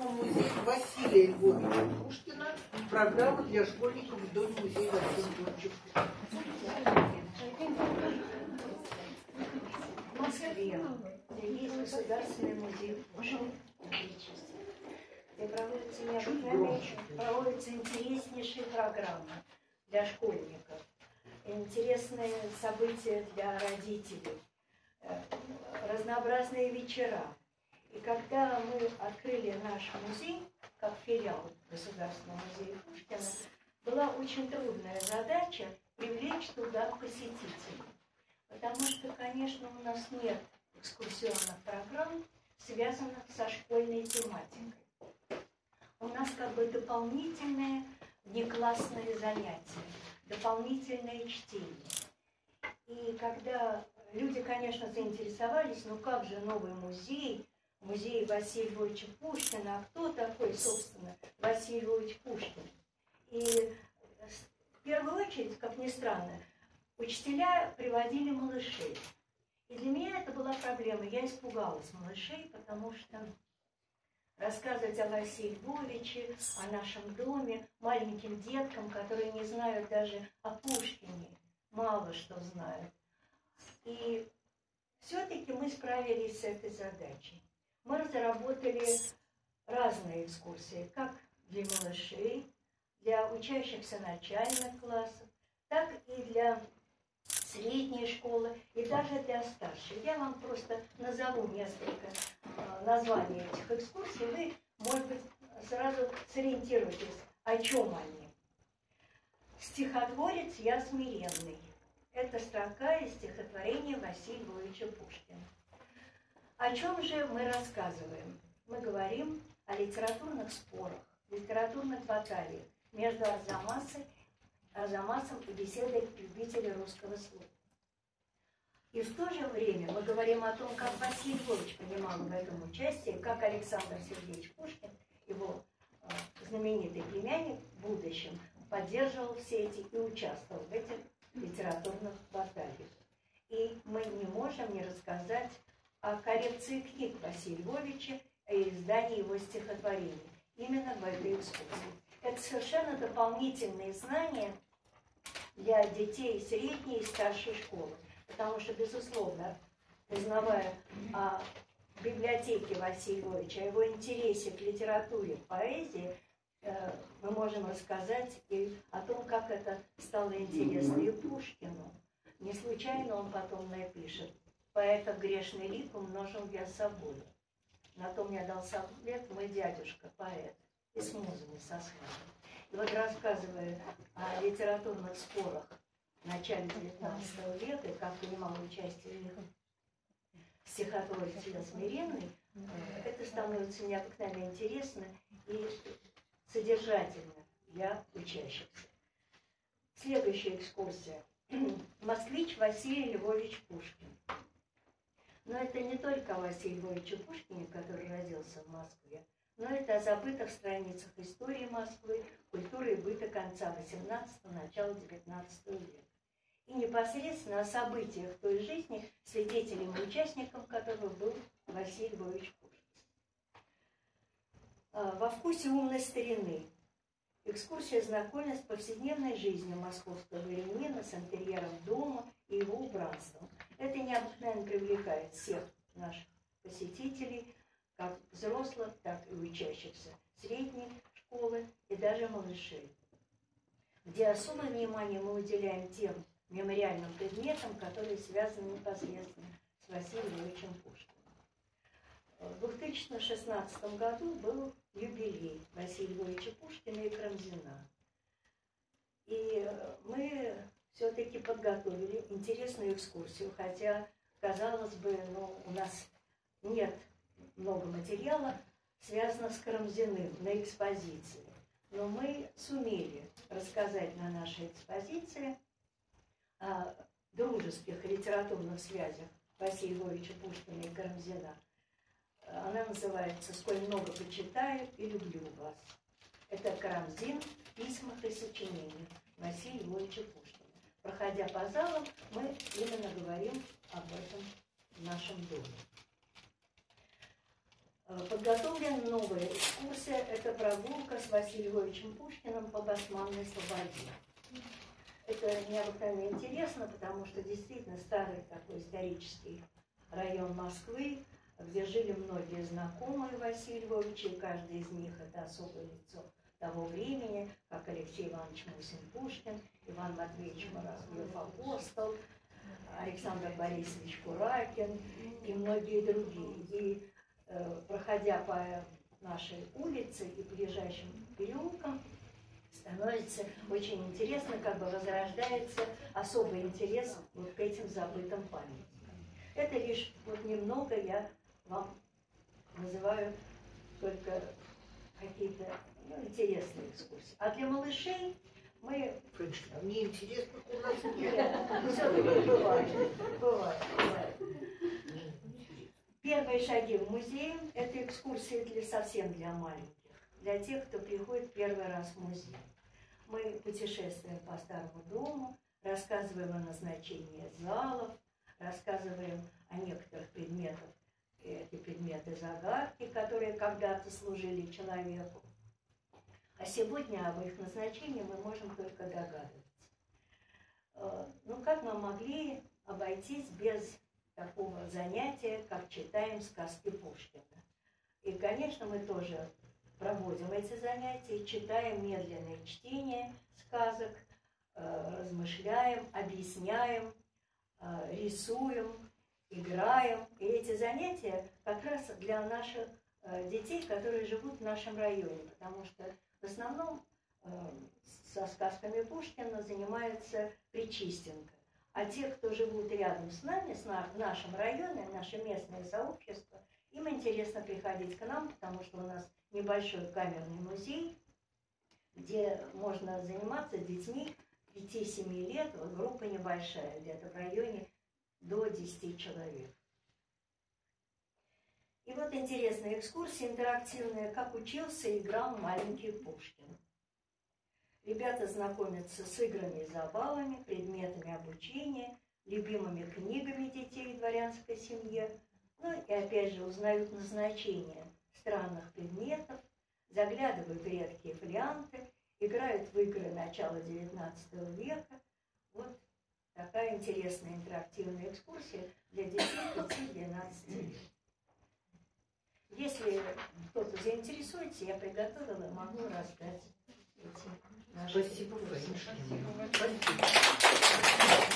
музее Василия Львовича Пушкина. Программа для школьников в Доме музея Василия Львовича Пушкина. В Москве, где есть Государственный музей Пушкина, где проводятся интереснейшие программы для школьников, интересные события для родителей, разнообразные вечера. И когда мы открыли наш музей, как филиал Государственного музея Пушкина, была очень трудная задача привлечь туда посетителей. Потому что, конечно, у нас нет экскурсионных программ, связанных со школьной тематикой. У нас как бы дополнительные внеклассные занятия, дополнительное чтение. И когда люди, конечно, заинтересовались, ну как же новый музей, музей Василия Львовича Пушкина, а кто такой, собственно, Василий Львович Пушкин? И в первую очередь, как ни странно, учителя приводили малышей. И для меня это была проблема. Я испугалась малышей, потому что рассказывать о Василии Львовиче, о нашем доме, маленьким деткам, которые не знают даже о Пушкине, мало что знают. И все-таки мы справились с этой задачей. Мы разработали разные экскурсии, как для малышей, для учащихся начальных классов, так и для средней школы и даже для старшей. Я вам просто назову несколько названий этих экскурсий. Вы, может быть, сразу сориентируетесь, о чем они. Стихотворец «Я смиренный». Это строка из стихотворения Василия Львовича Пушкина. О чем же мы рассказываем? Мы говорим о литературных спорах, литературных баталиях между Арзамасом и беседой любителей русского слова. И в то же время мы говорим о том, как Василий Львович принимал в этом участие, как Александр Сергеевич Пушкин, его знаменитый племянник, в будущем поддерживал все эти и участвовал в этих литературных баталиях. И мы не можем не рассказать о коррекции книг Василия Львовича и издании его стихотворений именно в этой экскурсии. Это совершенно дополнительные знания для детей средней и старшей школы. Потому что, безусловно, узнавая о библиотеке Василия Львовича, о его интересе к литературе, поэзии, мы можем рассказать и о том, как это стало интересно и Пушкину. Не случайно он потом напишет: «Поэта грешный лик умножил я собой. На то мне дал совет мой дядюшка, поэт, и с музами сосватал». И вот, рассказывая о литературных спорах в начале XIX века, и как принимал участие в них стихотворец «Я смиренный», это становится необыкновенно интересно и содержательно для учащихся. Следующая экскурсия. Москвич Василий Львович Пушкин. Но это не только о Василии Львовиче Пушкине, который родился в Москве, но это о забытых страницах истории Москвы, культуры и быта конца XVIII – начала XIX века. И непосредственно о событиях той жизни, свидетелем и участником которого был Василий Львович Пушкин. Во вкусе умной старины. Экскурсия знакомит с повседневной жизнью московского дворянина, с интерьером дома и его убранством. Это необыкновенно привлекает всех наших посетителей, как взрослых, так и учащихся средней школы и даже малышей, где особое внимание мы уделяем тем мемориальным предметам, которые связаны непосредственно с Василием Львовичем Пушкиным. В 2016 году был юбилей Василия Львовича Пушкина и Карамзина. И мы все-таки подготовили интересную экскурсию, хотя, казалось бы, у нас нет много материала, связано с Карамзиным на экспозиции. Но мы сумели рассказать на нашей экспозиции о дружеских литературных связях Василия Львовича Пушкина и Карамзина. Она называется «Сколь много почитаю и люблю вас». Это Карамзин в письмах и сочинениях Василия Львовича Пушкина. Проходя по залам, мы именно говорим об этом в нашем доме. Подготовлена новая экскурсия. Это прогулка с Василием Львовичем Пушкиным по Басманной Слободе. Это необыкновенно интересно, потому что действительно старый такой исторический район Москвы, где жили многие знакомые Василия Львовича, и каждый из них это особое лицо того времени, как Алексей Иванович Мусин-Пушкин, Иван Матвеевич Муравьев-Апостол, Александр Борисович Куракин и многие другие. И проходя по нашей улице и ближайшим переулкам, становится очень интересно, как бы возрождается особый интерес вот к этим забытым памятникам. Это лишь вот немного я вам называю только какие-то интересные экскурсии. А для малышей мы... Мне интересно, у нас нет. Все-таки бывает. Первые шаги в музей – это экскурсии совсем для маленьких, для тех, кто приходит первый раз в музей. Мы путешествуем по старому дому, рассказываем о назначении залов, рассказываем о некоторых предметах, эти предметы загадки, которые когда-то служили человеку. А сегодня об их назначении мы можем только догадываться. Ну, как мы могли обойтись без такого занятия, как читаем сказки Пушкина? И, конечно, мы тоже проводим эти занятия, читаем медленное чтение сказок, размышляем, объясняем, рисуем, играем. И эти занятия как раз для наших детей, которые живут в нашем районе, потому что в основном со сказками Пушкина занимается Причистенко. А те, кто живут рядом с нами, в нашем районе, наше местное сообщество, им интересно приходить к нам, потому что у нас небольшой камерный музей, где можно заниматься с детьми 5-7 лет, вот группа небольшая, где-то в районе до 10 человек. И вот интересная экскурсия интерактивная, как учился и играл маленький Пушкин. Ребята знакомятся с играми и забавами, предметами обучения, любимыми книгами детей в дворянской семье, ну и опять же узнают назначение странных предметов, заглядывают в редкие фолианты, играют в игры начала XIX века. Вот такая интересная интерактивная экскурсия для детей 5-12 лет. Если кто-то заинтересуется, я приготовила, могу раздать эти наши. Спасибо, Фрэнч. Спасибо.